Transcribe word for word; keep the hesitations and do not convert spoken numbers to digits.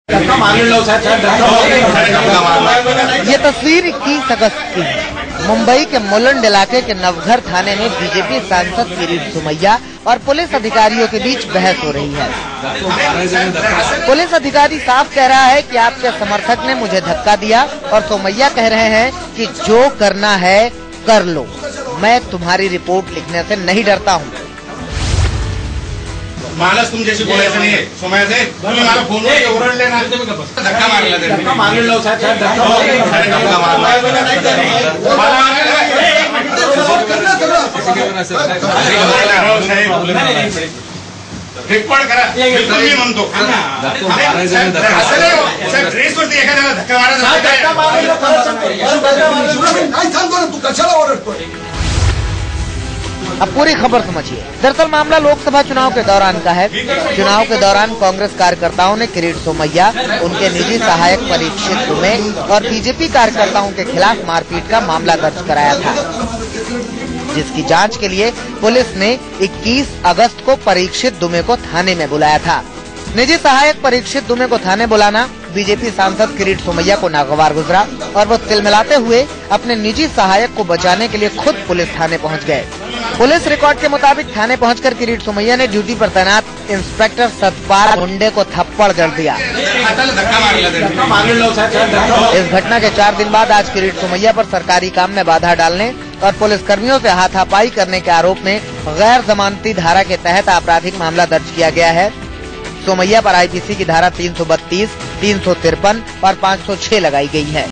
ये तस्वीर इक्कीस अगस्त की है। मुंबई के मुलुंड इलाके के नवघर थाने में बीजेपी सांसद किरीट सोमैया और पुलिस अधिकारियों के बीच बहस हो रही है। पुलिस अधिकारी साफ कह रहा है कि आपके समर्थक ने मुझे धक्का दिया और सोमैया कह रहे हैं कि जो करना है कर लो, मैं तुम्हारी रिपोर्ट लिखने से नहीं डरता हूँ। मालच तुमच्याशी बोलायचं नाहीये सोमैया से तुम्ही मला फोनवर ओरडले ना धक्का मारला त्यांनी धक्का मारलेला साहेब साहेब धक्का मारला रिपोर्ट करा तुम्ही म्हणतो साहेब ड्रेस वरती एखाद्याला धक्का मारायचा धक्का मारला काय सांगतो तू कशाला ओरडतोय। अब पूरी खबर समझिए। दरअसल मामला लोकसभा चुनाव के दौरान का है। चुनाव के दौरान कांग्रेस कार्यकर्ताओं ने किरीट सोमैया, उनके निजी सहायक परीक्षित दुबे और बीजेपी कार्यकर्ताओं के खिलाफ मारपीट का मामला दर्ज कराया था, जिसकी जांच के लिए पुलिस ने इक्कीस अगस्त को परीक्षित दुबे को थाने में बुलाया था। निजी सहायक परीक्षित दुबे को थाने बुलाना बीजेपी सांसद किरीट सोमैया को नागवार गुजरा और वो तिलमिलाते हुए अपने निजी सहायक को बचाने के लिए खुद पुलिस थाने पहुंच गए। पुलिस रिकॉर्ड के मुताबिक थाने पहुंचकर किरीट सोमैया ने ड्यूटी पर तैनात इंस्पेक्टर सतपाल मुंडे को थप्पड़ जड़ दिया। इस घटना के चार दिन बाद आज किरीट सोमैया पर सरकारी काम में बाधा डालने और पुलिस कर्मियों से हाथापाई करने के आरोप में गैर जमानती धारा के तहत आपराधिक मामला दर्ज किया गया है। सोमैया पर आईपीसी की धारा तीन सौ बत्तीस, तीन सौ तिरपन और पाँच सौ छह लगाई गई है।